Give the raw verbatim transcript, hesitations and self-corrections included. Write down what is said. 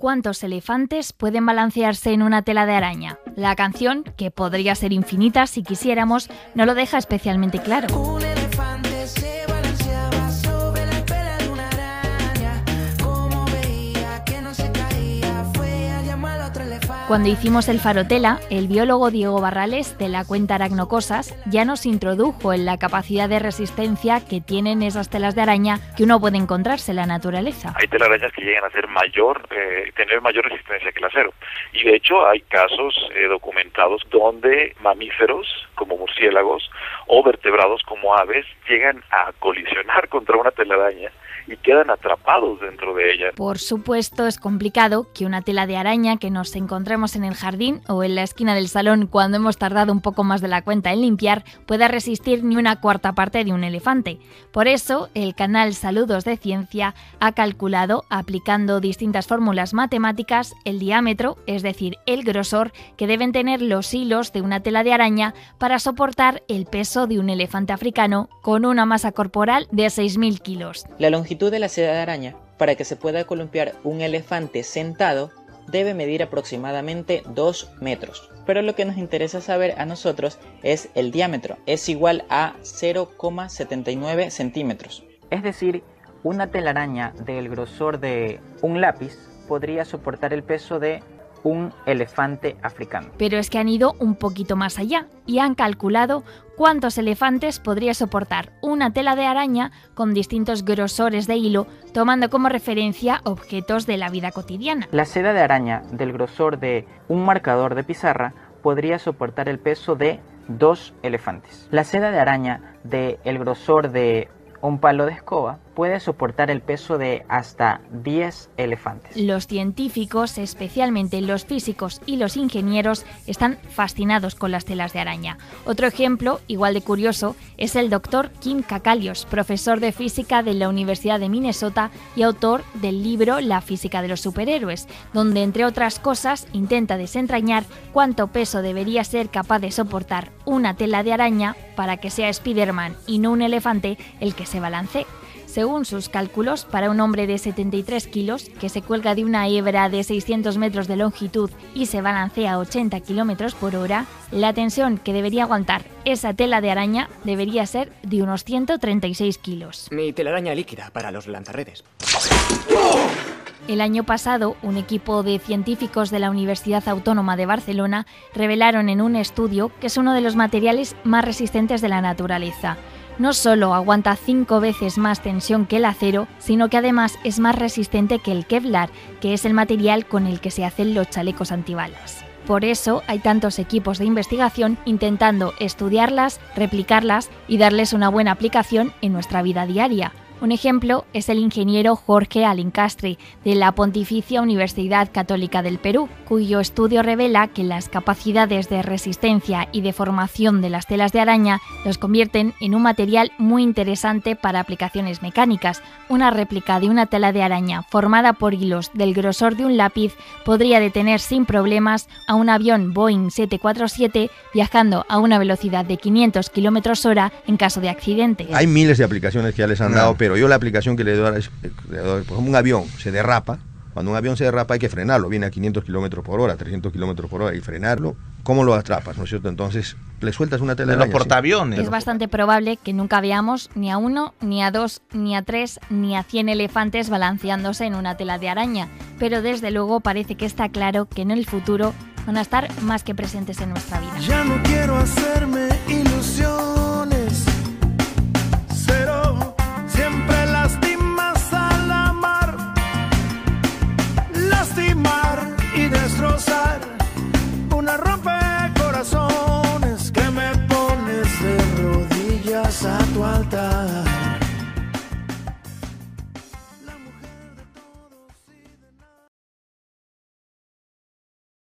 ¿cuántos elefantes pueden balancearse en una tela de araña? La canción, que podría ser infinita si quisiéramos, no lo deja especialmente claro. Un elefante se balanceaba sobre la pela de una araña. Como veía que no se caía, fue a llamar a otro elefante. Cuando hicimos el Farotela, el biólogo Diego Barrales, de la cuenta Aracnocosas, ya nos introdujo en la capacidad de resistencia que tienen esas telas de araña que uno puede encontrarse en la naturaleza. Hay telarañas que llegan a ser mayor, eh, tener mayor resistencia que el acero. Y de hecho hay casos eh, documentados donde mamíferos, como murciélagos, o vertebrados como aves, llegan a colisionar contra una telaraña y quedan atrapados dentro de ella. Por supuesto, es complicado que una tela de araña que nos encontremos en el jardín o en la esquina del salón cuando hemos tardado un poco más de la cuenta en limpiar pueda resistir ni una cuarta parte de un elefante. Por eso, el canal Saludos de Ciencia ha calculado, aplicando distintas fórmulas matemáticas, el diámetro, es decir, el grosor que deben tener los hilos de una tela de araña para soportar el peso de un elefante africano con una masa corporal de seis mil kilos. La longitud de la seda de araña, para que se pueda columpiar un elefante sentado, debe medir aproximadamente dos metros. Pero lo que nos interesa saber a nosotros es el diámetro. Es igual a cero coma setenta y nueve centímetros. Es decir, una telaraña del grosor de un lápiz podría soportar el peso de un elefante africano. Pero es que han ido un poquito más allá y han calculado cuántos elefantes podría soportar una tela de araña con distintos grosores de hilo, tomando como referencia objetos de la vida cotidiana. La seda de araña del grosor de un marcador de pizarra podría soportar el peso de dos elefantes. La seda de araña del grosor de un palo de escoba puede soportar el peso de hasta diez elefantes. Los científicos, especialmente los físicos y los ingenieros, están fascinados con las telas de araña. Otro ejemplo, igual de curioso, es el doctor Kim Kakalios, profesor de física de la Universidad de Minnesota y autor del libro La física de los superhéroes, donde, entre otras cosas, intenta desentrañar cuánto peso debería ser capaz de soportar una tela de araña para que sea Spiderman y no un elefante el que se balancee. Según sus cálculos, para un hombre de setenta y tres kilos, que se cuelga de una hebra de seiscientos metros de longitud y se balancea a ochenta kilómetros por hora, la tensión que debería aguantar esa tela de araña debería ser de unos ciento treinta y seis kilos. Mi telaraña líquida para los lanzarredes. El año pasado, un equipo de científicos de la Universidad Autónoma de Barcelona revelaron en un estudio que es uno de los materiales más resistentes de la naturaleza. No solo aguanta cinco veces más tensión que el acero, sino que además es más resistente que el Kevlar, que es el material con el que se hacen los chalecos antibalas. Por eso hay tantos equipos de investigación intentando estudiarlas, replicarlas y darles una buena aplicación en nuestra vida diaria. Un ejemplo es el ingeniero Jorge Alincastri, de la Pontificia Universidad Católica del Perú, cuyo estudio revela que las capacidades de resistencia y de formación de las telas de araña los convierten en un material muy interesante para aplicaciones mecánicas. Una réplica de una tela de araña formada por hilos del grosor de un lápiz podría detener sin problemas a un avión Boeing siete cuatro siete viajando a una velocidad de quinientos kilómetros hora en caso de accidente. Hay miles de aplicaciones que ya les han dado, pero yo la aplicación que le doy es, le doy, por ejemplo, un avión se derrapa. Cuando un avión se derrapa hay que frenarlo, viene a quinientos kilómetros por hora, trescientos kilómetros por hora, y frenarlo, ¿cómo lo atrapas? ¿No es cierto? Entonces le sueltas una tela de araña. Los portaaviones. Es bastante probable que nunca veamos ni a uno, ni a dos, ni a tres, ni a cien elefantes balanceándose en una tela de araña, pero desde luego parece que está claro que en el futuro van a estar más que presentes en nuestra vida. Ya no quiero hacerme ilusiones, cero, siempre lastimas al amar, lastimar y destrozar, una rompecorazones que me pones de rodillas a tu altar.